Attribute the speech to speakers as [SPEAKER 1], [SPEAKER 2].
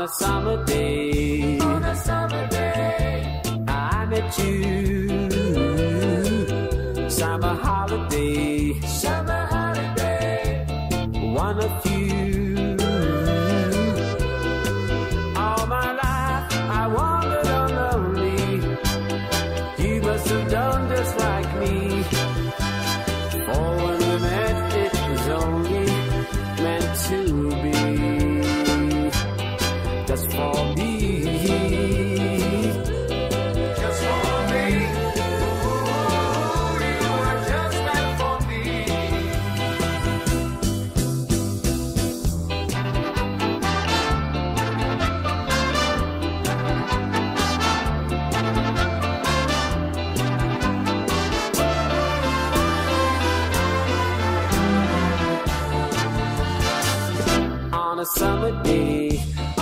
[SPEAKER 1] a summer day,
[SPEAKER 2] on a summer day,
[SPEAKER 1] I met you. Summer holiday,
[SPEAKER 2] summer holiday,
[SPEAKER 1] one of you. All my life I wandered on lonely. You must have done just like me. For when we met, it was only meant to be. Just for me.
[SPEAKER 2] just for me. Ooh, you were just meant for me.
[SPEAKER 1] On a summer day,